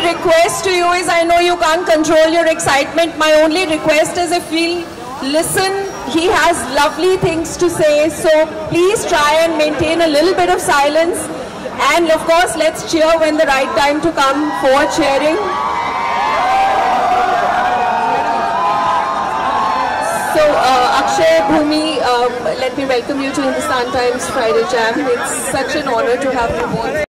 request to you is, I know you can't control your excitement. My only request is if we listen, he has lovely things to say. So please try and maintain a little bit of silence. And of course, let's cheer when the right time to come for cheering. So Akshay, Bhumi, let me welcome you to Hindustan Times Friday Jam. It's such an honor to have you both.